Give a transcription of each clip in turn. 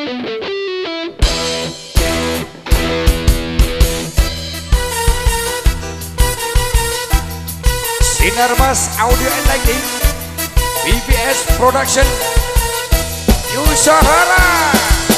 Sinarmas Audio and Lighting, BBS Production, Yusahara.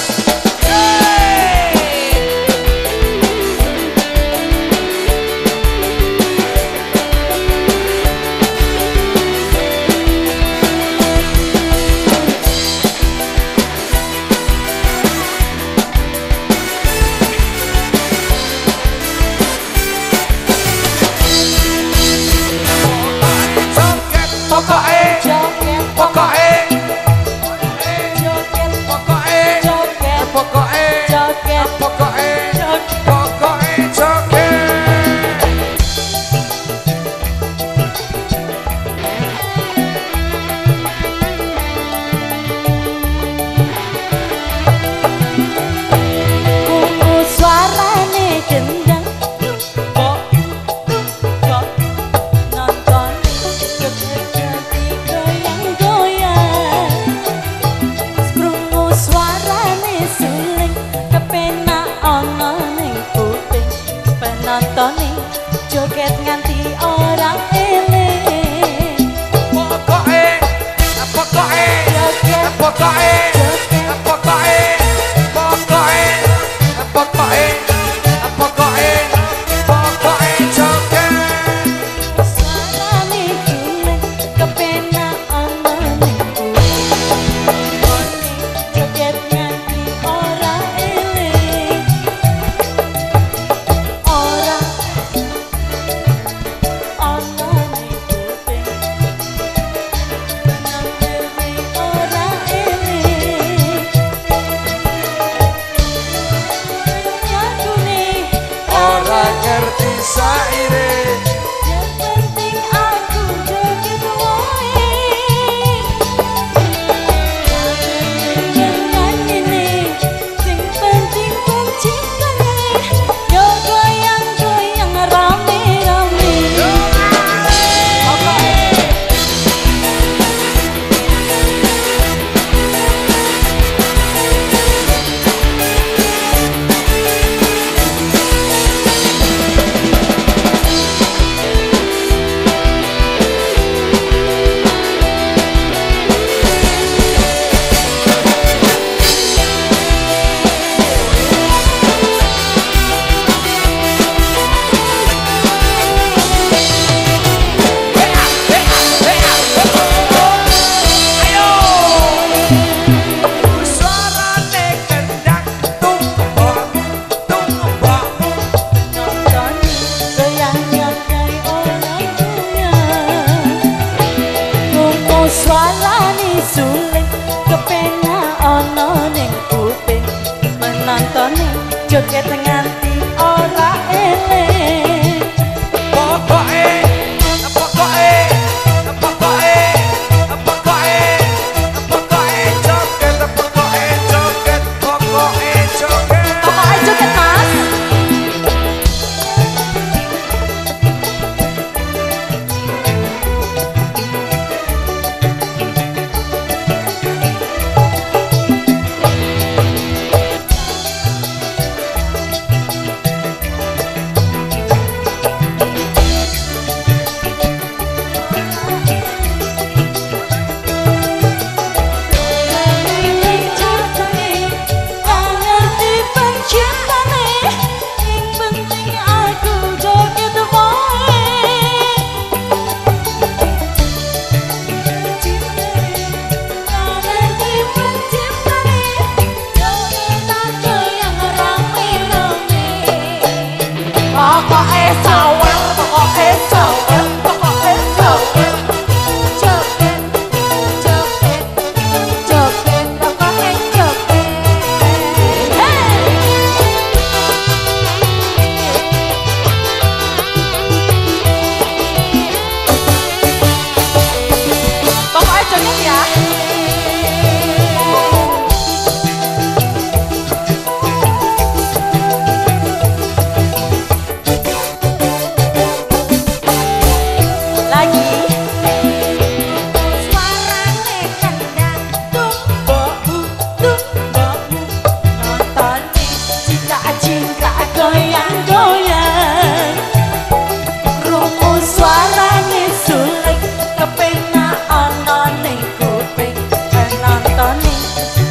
Nontoning joget nganti ora eling. Pokoke joget, pokoke joget. Suarane suling kepenak ana ning kuping. Joget nganti ora eling. Ora ana ning kuping. Nang dewe ora eling. Yakune Ora ngerti saire. yang penting aku joget wae. Jangan ini, sing penting kuncikannya. Yo goyang-goyang rame-rame. Suarane suling kepenak ana ning kuping. Menantone joget nganti ora eling. Pokoke joget Mas.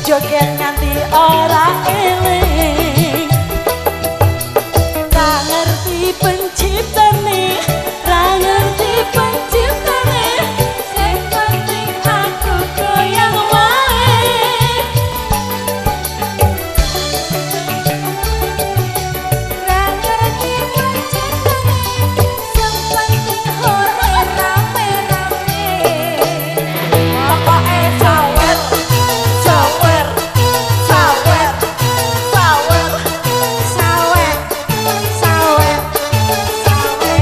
joget nganti ora eling. Ra ngerti penciptane, ra ngerti penciptane, sing penting aku goyang wae. Ra ngerti penciptane, sing penting hore rame-rame. Pokoke sawer, sawer, sawer, sawer, sawer, sawer, sawer.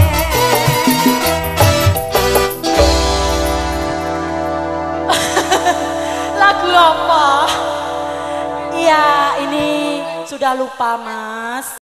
Lagu apa? Ya ini sudah lupa Mas.